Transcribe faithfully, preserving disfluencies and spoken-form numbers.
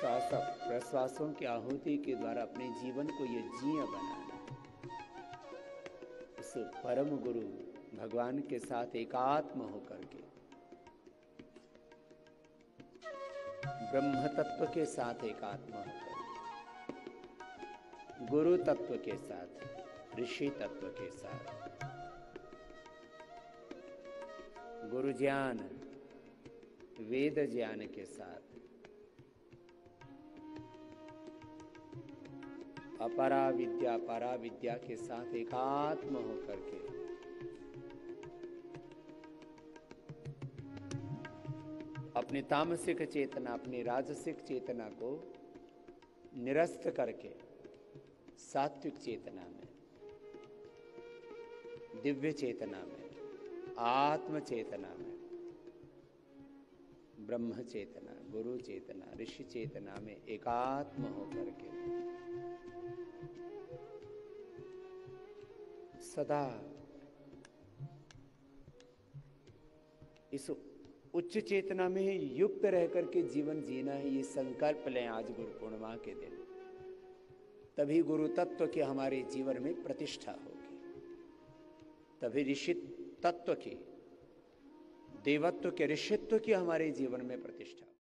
श्वास प्रश्वासों की आहुति के द्वारा अपने जीवन को ये जीया बनाना, उस परम गुरु भगवान के साथ एकात्म होकर के ब्रह्म तत्व के साथ एकात्म होकर गुरु तत्व के साथ, ऋषि तत्व के साथ, गुरु ज्ञान वेद ज्ञान के साथ, अपरा विद्या परा विद्या के साथ एकात्म होकर के अपनी तामसिक चेतना, अपनी राजसिक चेतना को निरस्त करके सात्विक चेतना में, दिव्य चेतना में, आत्म चेतना में, ब्रह्म चेतना, गुरु चेतना, ऋषि चेतना में एकात्म होकर के सदा इस उच्च चेतना में युक्त रहकर के जीवन जीना है, ये संकल्प लें आज गुरु पूर्णिमा के दिन। तभी गुरु तत्व की हमारे जीवन में प्रतिष्ठा होगी, तभी ऋषि तत्व की, देवत्व के ऋषित्व की हमारे जीवन में प्रतिष्ठा।